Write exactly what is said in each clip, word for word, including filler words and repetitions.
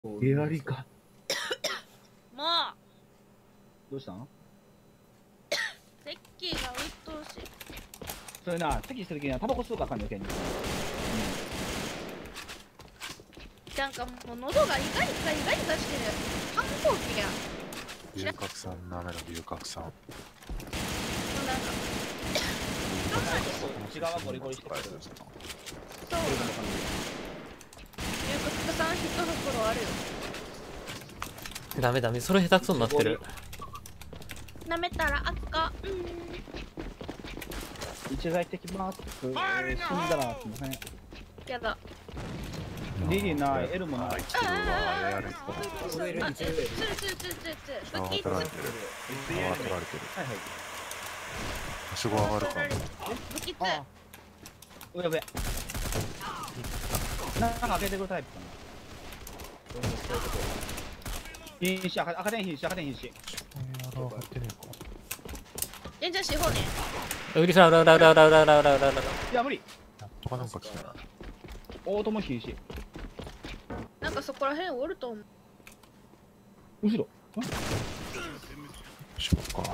エアリか。 もどうしたの？ うセッキーが鬱陶しい。 それな、席した時にはタバコ吸うかあかんよ、けんに。 なんかもう喉がイガイガイガイガしてる。反抗期や。 龍角散舐めろ龍角散。 もうなんか内側ゴリゴリしてくる。 そうなの。龍角散一袋あるよ。 ダメダメ、それ下手くそになってる。 舐めたらあかん。 一剤的マスク、えー、死んだらすみません。 やだ。 リリーない、エルもない。 あいつはあれやると。 あ、つるつるつるつるつる。 下は取られてる。下は取られてる。 はいはい。 はしご上がるか。 ブキツ。 ああ。上上。なんか開けてくるタイプかな。瀕死、赤赤点瀕死、赤点瀕死。 やろう上がってねえか。 え、じゃあ四方ね。 うるさい、うらうらうらうらうらうらうらうらうら。 いや、無理。 やっとかなんか来たな。 大友瀕死。 なんかそこら辺おると思う。 後ろ。 しょうか。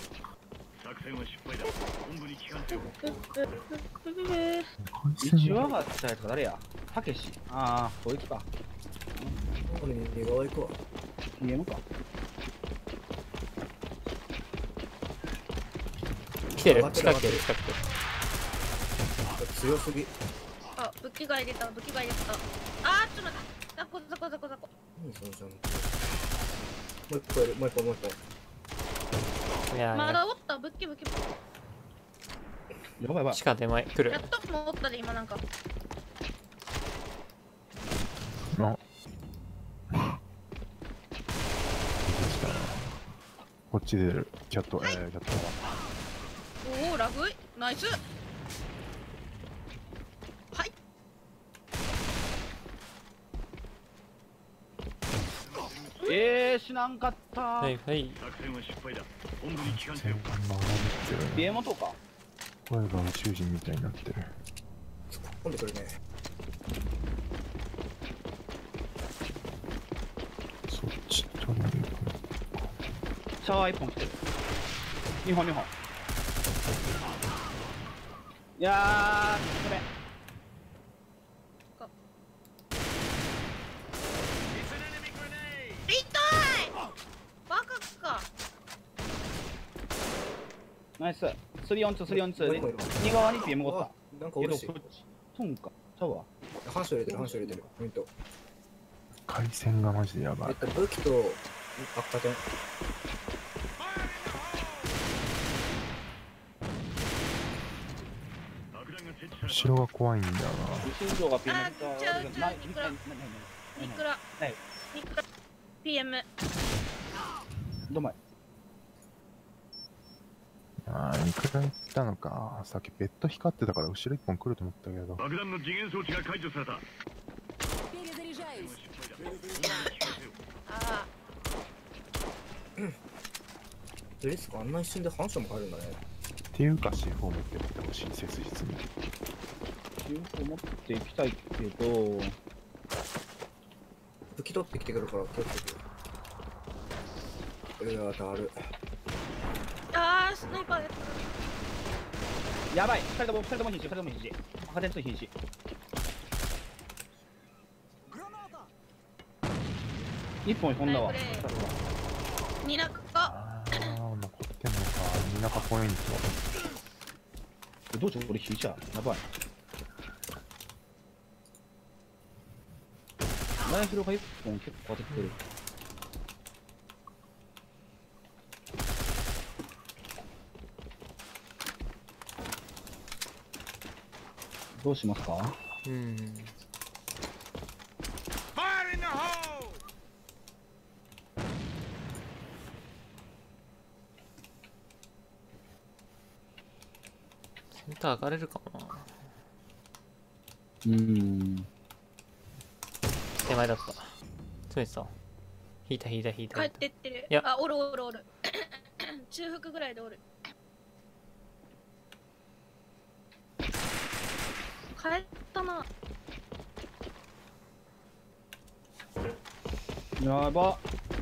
一話が伝えた誰や？たけし。ああ、こいつか。 これ右側行くわ。 ピーエム か。 来てる、近くてる、近くてる。 強すぎ。 あ、武器が入れた、武器が入れた。あー、ちょっと待って。ザコザコザコザコ。 何そのジャンプ。もう一個いる、もう一個もう一個。 いやまだおった、武器武器。 やばいやばい。 地下手前、来るやっ。ともおったで、今なんか。 あ。こっち出る。キャット、えー、キャットは。 おお、ラグい。ナイス。はい。 えー、死なんかったー。 はいはい。 戦艦の穴にってるね。 ピーエム とか。 声が宇宙人みたいになってる。 今度来るね。 そっち取りに行く。 シャワー一本来てる。二本二本。いやー、これ。 痛い。バカか。 ナイス。スリーオンツー、スリーオンツー。 もう一個いる右側に ピーエム おった。 なんかおるしえっと、こっち。トンか。ちゃうわ。 反射入れてる、反射入れてる。ポイント。 回線がマジでやばい。 えっと、武器と赤点。 後ろが怖いんだよな。 後ろが ピーエム。 あ、ちゃうちゃう、ニクラ。ニクラ。 はい。 ニクラ。ピーエム。 どんまい。 ああ、いくら行ったのか。さっきベッド光ってたから後ろ一本来ると思ったけど。 爆弾の次元装置が解除された。 あデリスクあんな一瞬で反射も入るんだね。 っていうか シーフォー 持ってってほしい、切実に。 シュート持っていきたいけど、 武器取ってきてくるから気をつけて。うわ、当たる。 あ。あー、スナイパーやった。 やばい。二人とも、二人とも瀕死、二人とも瀕死。赤点と瀕死。一本飛んだわ。 ニラか。 ああ、残ってんのか。みんなポイント。 どうしよう、これ引いちゃう。やばい。ライフルが一本結構当ててる。どうしますか？ うん。センター上がれるかもな。 うーん。 手前だった。つめてた。引いた引いた引いた。 帰ってってる。 いやあ、おるおるおる。中腹ぐらいでおる。帰ったな。 やば。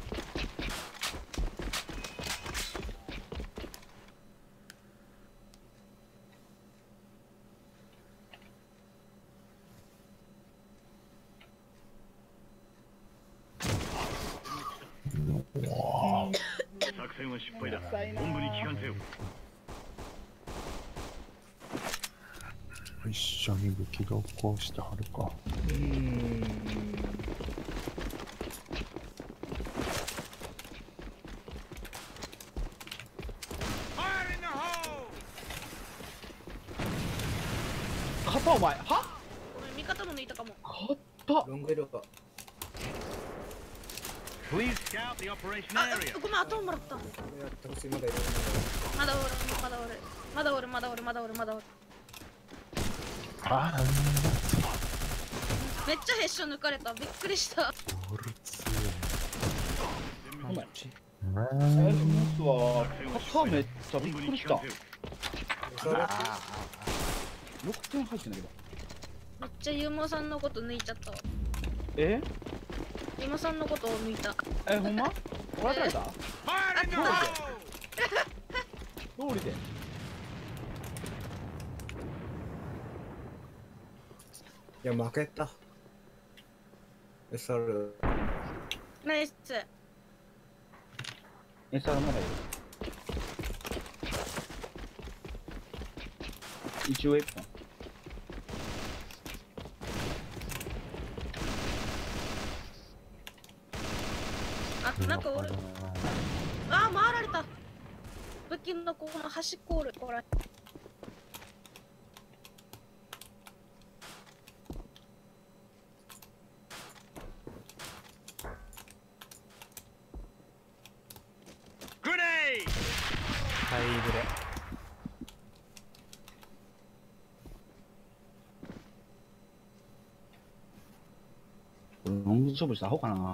作戦は失敗だ。本部に帰還せよ。 一緒に武器同行してはるか。 うーん。 勝ったお前。は？ 俺味方も抜いたかも。 勝った。 ロングいるか。 Please scout the operation あ area. ごめん、後もらった。 やってほしい、まだいる。 まだおる、まだおる。まだおる、まだおる、まだおる、まだおる。 ああ、なんだめっちゃヘッション抜かれた。びっくりした。 ボルツお前。 ー。 え、モスは、肩めっちゃびっくりした。ろくてん入ってんだけど。 めっちゃユーモさんのこと抜いちゃったわ。 えユーモさんのことを抜いた。 え、ほんま終わられた通りで。 いや、負けた。エスアール。 ナイス。 エスアールまだいる。一応いっぽん。 あ、なんかおる。あー、回られた。武器のこの端っこおる。これ。 ハイブレ。 ロング勝負した方かな。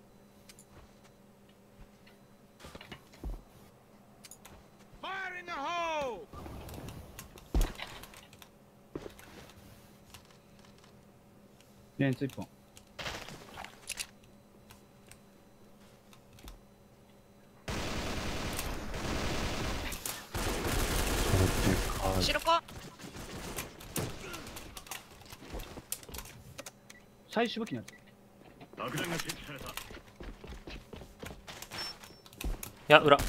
レンツいっぽん。 白子。 最終武器のやつ。 爆弾が設置された。 いや、裏。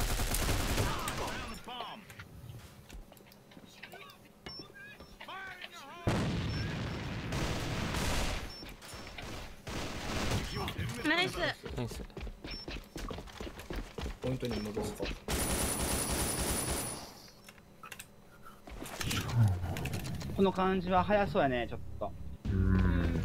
ナイス。 ナイス。 ポイントに戻すか。 この感じは早そうやね、ちょっと。 うーん。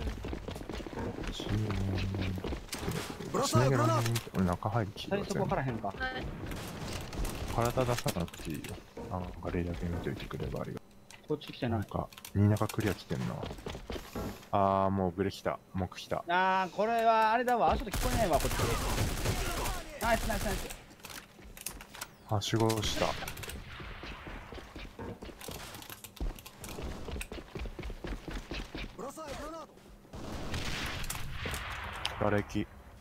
つなげられない。俺中入りき最初からへんか。 はい。 体出さなくていいよ。あの、ガレーだけ見といてくればありがとこっち来てう。 な。 ないんか、新中クリア来てんな。あー、もうブレ来た。木来た。 あー、これはあれだわ。ちょっと聞こえないわ、こっち。ナイスナイスナイス。 はしごした。瓦礫。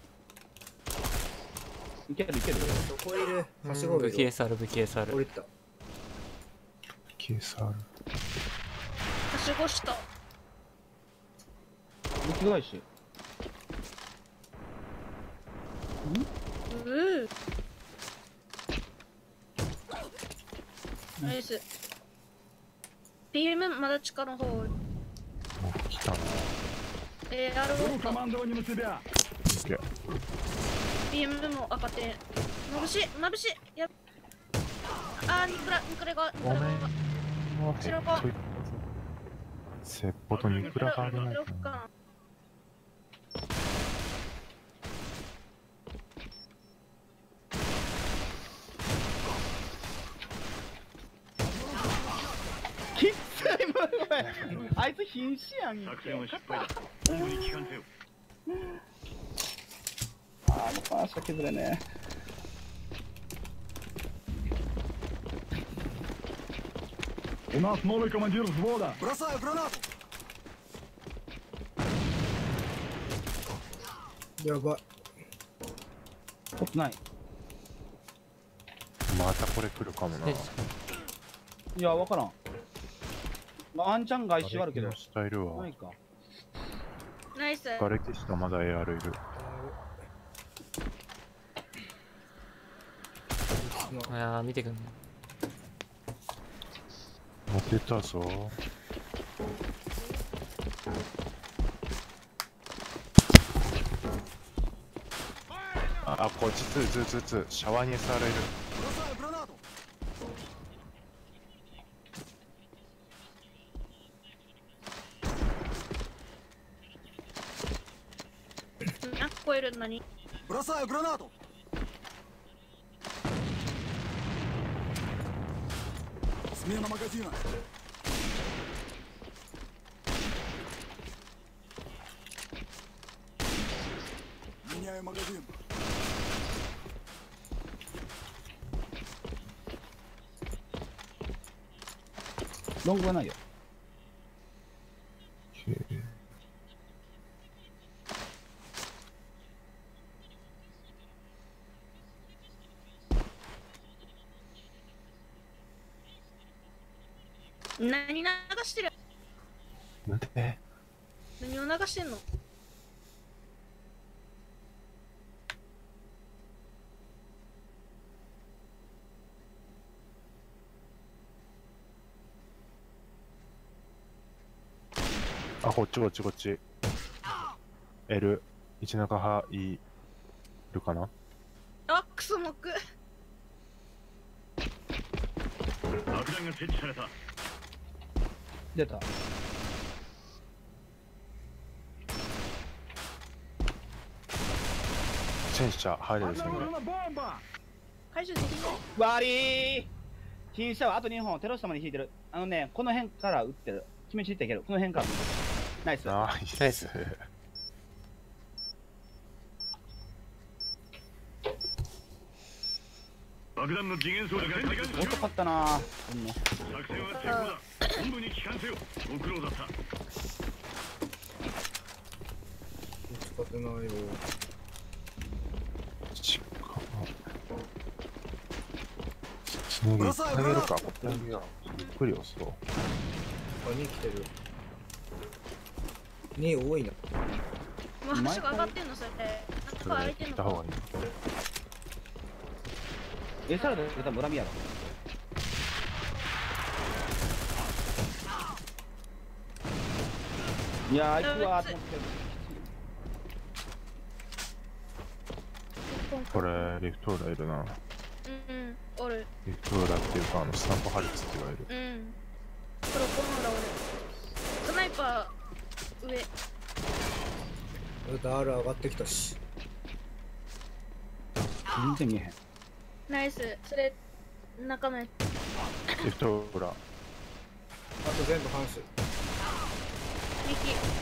いけるいける。 そこいる。はしご武器 エスアール、武器 エスアール。 降りた。 ケースある。 はしごした。 武器返し。 うー。ナイス。ビームまだ地下の方。 もう来たな。 えー、あるか。 いけ。 ビームも赤点。まぶしい、まぶしい。やっ。あー、ニクラ、ニクラが、ニクラが。 ごめん。もう白子減っといたぞ。セッポとニクラがあるないかな。 ニクラかきっついもん、おい。あいつ瀕死やんけ。 作戦は失敗だ。本部に帰還せよ。 あー、パーしか削れねえ。 У нас новый командир взвода. Бросаю гранату! やばい。 ことない。 またこれ来るかもな。 でいや、わからん。まあ、あんちゃん外周あるけど。 スタイルはないか。 ナイス。 ガレキシとまだ エーアール いる。 いやー見てくんね。 持ってたぞ。あ、こっちつつつつシャワーにされる。 あ、聞こえるのに。 Бросаю гранату! Смена магазина! Меняю магазин! ロングはないよ。 何流してる？ なんで何を流してんの？ あ、こっちこっちこっち。L、一中派いるかな。 あ、クソモク。 爆弾が設置された。 出た。 戦車入れる戦解除できない。 悪い。新車はあとにほんテロス様に引いてる。あのね、この辺から撃ってる。決めちっていける。この辺から撃ってる。ナイス。 ナイス。 ナイス。 爆弾の次元装置が開眼遅かったなぁ。ほんの作戦は成功だ。本部に帰還せよ。ご苦労だった。 使ってないよ。 ちか次投げるか。こっち投げよう。ゆっくり押すと。 あ、に来てる。に多いな。 まあ、足が上がってんの、それ。中が開いてんのか。 来た方がいい。 エサルで多分恨みやろ。いやー、行くわーと思ってる。 これ、リフトーラいるな。 うん、おる。 リフトーラっていうか、あの、スタンプハリツって言われる。 うん。これ、この裏おる。スナイパー、上。 だって R 上がってきたし。 全然見えへん。 ナイス。それ、中のやつ。 リフトーラ。 あと全部半数。 右。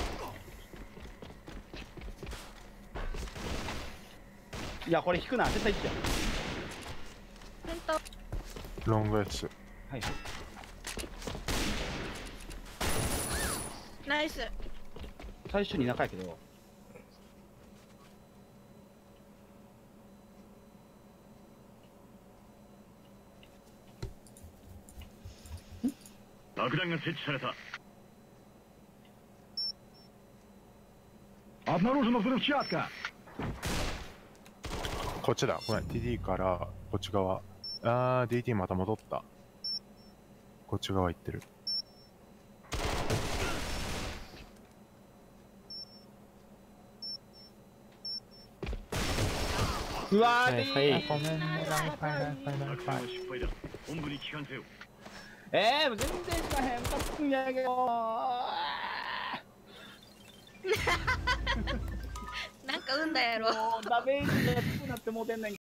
いや、これ引くな。絶対引くやん。 ペンタ。 ロング S。 はい。 ナイス。 最初に仲やけど。 爆弾が設置された。 こっちだ。ごめん。ティーディー からこっち側。あー、ディーティー また戻った。こっち側行ってる。 うわー、 はいではいごめんね。 作戦は失敗だ。本部に帰還せよ。 えー、もう全然しまへん。ムカつくんやけど。 なんか運だやろ。 もうダメージがつくなってもうてんねん。